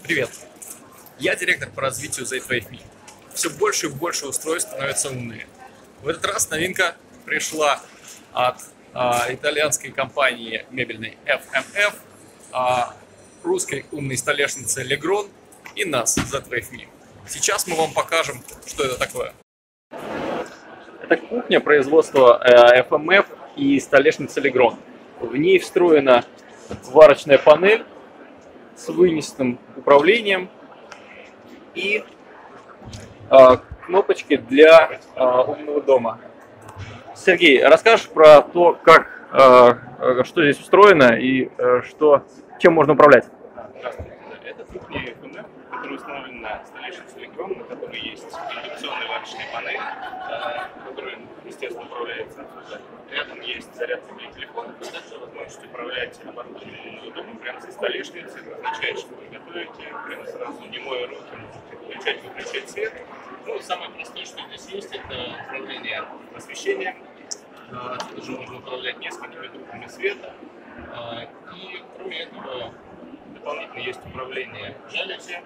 Привет, я директор по развитию Z2FME. Все больше и больше устройств становятся умными. В этот раз новинка пришла от итальянской компании мебельной FMF, русской умной столешницы Legron и нас, Z2FME. Сейчас мы вам покажем, что это такое. Это кухня производства FMF и столешницы Legron. В ней встроена варочная панель с вынесенным управлением и кнопочки для умного дома. Сергей, расскажешь про то, как, что здесь устроено и чем можно управлять? Здравствуйте. Это кухня FMF, которая установлена на столешнице Legron, на которой есть индукционная варочная панель, которая, естественно, управляется отсюда. Рядом есть зарядка для телефона, а также возможность управлять оборудованием умного дома прямо со столешницы, назначать, что вы готовите, прямо сразу, не моя руки, можете включать-выключать свет. Ну, самое простое, что здесь есть, это управление освещением. Отсюда же можно управлять несколькими группами света. И кроме этого, дополнительно есть управление жалюзи,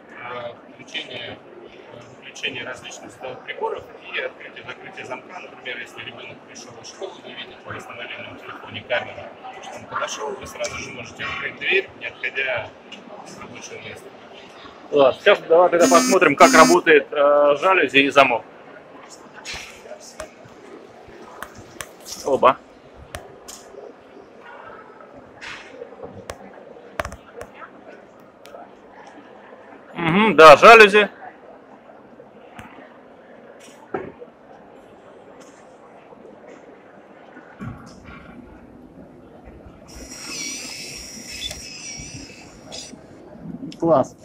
включение различных столовых приборов и открытие-закрытие замка. Например, если ребенок пришел в школу, вы видите просто на мобильном телефоне камеру, что он подошел, вы сразу же можете открыть дверь, не отходя с рабочего места. Да, сейчас давай тогда посмотрим, как работает жалюзи и замок. Оба. Угу, да, жалюзи. Класс.